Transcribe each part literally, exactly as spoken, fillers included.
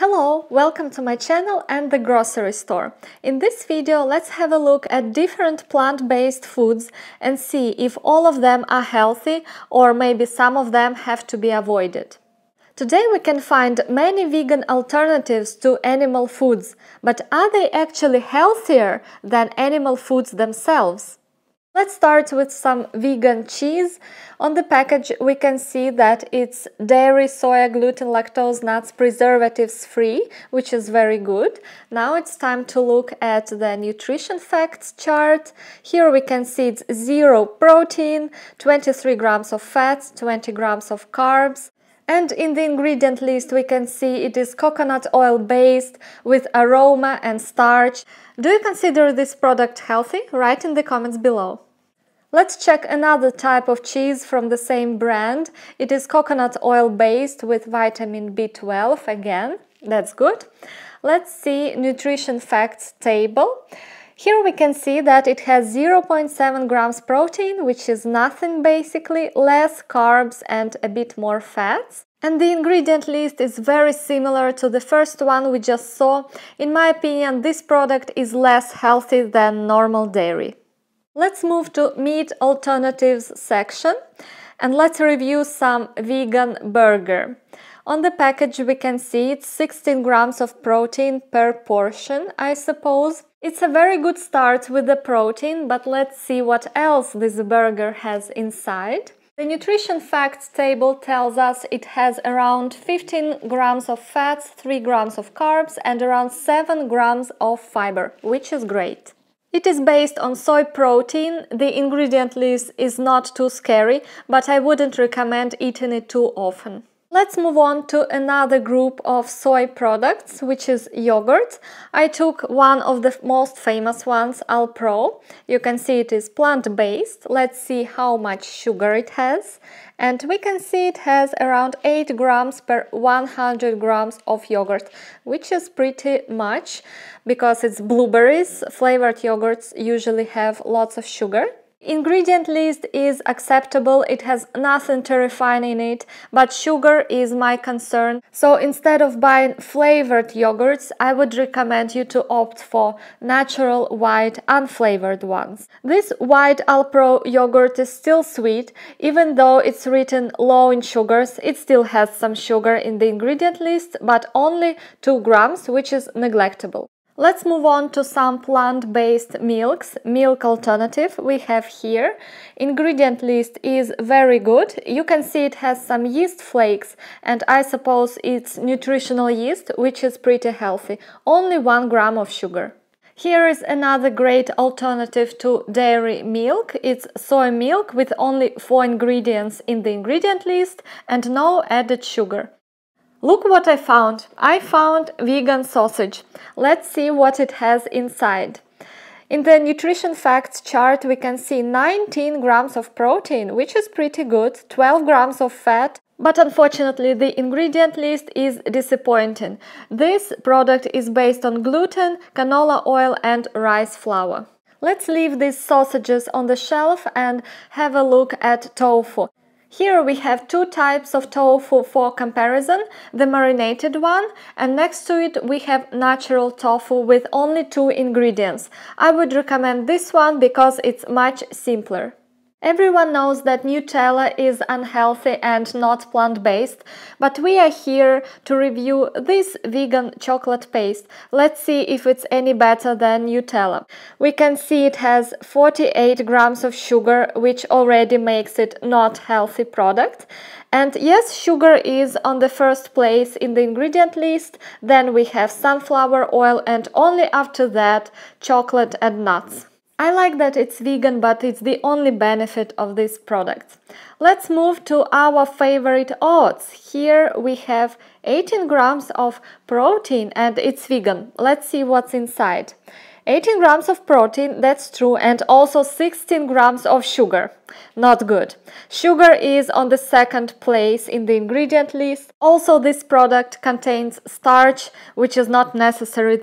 Hello, welcome to my channel and the grocery store. In this video, let's have a look at different plant-based foods and see if all of them are healthy or maybe some of them have to be avoided. Today we can find many vegan alternatives to animal foods, but are they actually healthier than animal foods themselves? Let's start with some vegan cheese. On the package we can see that it's dairy, soya, gluten, lactose, nuts, preservatives free, which is very good. Now it's time to look at the nutrition facts chart. Here we can see it's zero protein, twenty-three grams of fats, twenty grams of carbs. And in the ingredient list we can see it is coconut oil based with aroma and starch. Do you consider this product healthy? Write in the comments below. Let's check another type of cheese from the same brand. It is coconut oil based with vitamin B twelve again. That's good. Let's see nutrition facts table. Here we can see that it has zero point seven grams protein, which is nothing basically, less carbs and a bit more fats. And the ingredient list is very similar to the first one we just saw. In my opinion, this product is less healthy than normal dairy. Let's move to meat alternatives section and let's review some vegan burger. On the package we can see it's sixteen grams of protein per portion, I suppose. It's a very good start with the protein, but let's see what else this burger has inside. The nutrition facts table tells us it has around fifteen grams of fats, three grams of carbs and around seven grams of fiber, which is great. It is based on soy protein. The ingredient list is not too scary, but I wouldn't recommend eating it too often. Let's move on to another group of soy products, which is yogurt. I took one of the most famous ones, Alpro. You can see it is plant-based. Let's see how much sugar it has. And we can see it has around eight grams per one hundred grams of yogurt, which is pretty much because it's blueberries. Flavored yogurts usually have lots of sugar. Ingredient list is acceptable, it has nothing terrifying in it, but sugar is my concern. So instead of buying flavored yogurts, I would recommend you to opt for natural, white, unflavored ones. This white Alpro yogurt is still sweet, even though it's written low in sugars, it still has some sugar in the ingredient list, but only two grams, which is neglectable. Let's move on to some plant-based milks, milk alternative we have here. Ingredient list is very good. You can see it has some yeast flakes and I suppose it's nutritional yeast, which is pretty healthy. Only one gram of sugar. Here is another great alternative to dairy milk. It's soy milk with only four ingredients in the ingredient list and no added sugar. Look what I found! I found vegan sausage. Let's see what it has inside. In the nutrition facts chart we can see nineteen grams of protein, which is pretty good, twelve grams of fat, but unfortunately the ingredient list is disappointing. This product is based on gluten, canola oil and rice flour. Let's leave these sausages on the shelf and have a look at tofu. Here we have two types of tofu for comparison, the marinated one, and next to it we have natural tofu with only two ingredients. I would recommend this one because it's much simpler. Everyone knows that Nutella is unhealthy and not plant-based, but we are here to review this vegan chocolate paste. Let's see if it's any better than Nutella. We can see it has forty-eight grams of sugar, which already makes it not healthy product. And yes, sugar is on the first place in the ingredient list, then we have sunflower oil and only after that chocolate and nuts. I like that it's vegan, but it's the only benefit of this product. Let's move to our favorite oats. Here we have eighteen grams of protein and it's vegan. Let's see what's inside. eighteen grams of protein, that's true, and also sixteen grams of sugar. Not good. Sugar is on the second place in the ingredient list. Also, this product contains starch, which is not necessary there.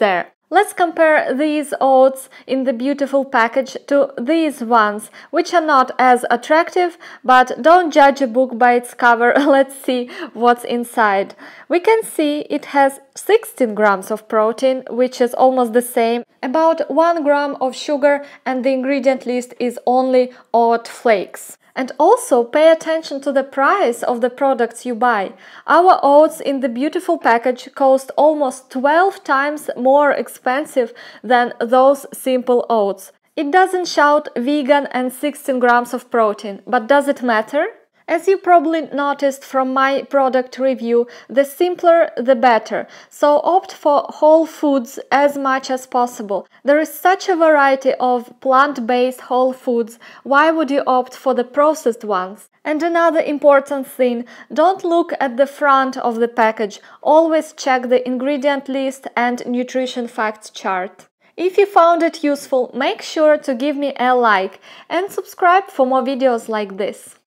Let's compare these oats in the beautiful package to these ones, which are not as attractive, but don't judge a book by its cover. Let's see what's inside. We can see it has sixteen grams of protein, which is almost the same, about one gram of sugar, and the ingredient list is only oat flakes. And also pay attention to the price of the products you buy. Our oats in the beautiful package cost almost twelve times more expensive than those simple oats. It doesn't shout vegan and sixteen grams of protein, but does it matter? As you probably noticed from my product review, the simpler the better, so opt for whole foods as much as possible. There is such a variety of plant-based whole foods, why would you opt for the processed ones? And another important thing, don't look at the front of the package, always check the ingredient list and nutrition facts chart. If you found it useful, make sure to give me a like and subscribe for more videos like this.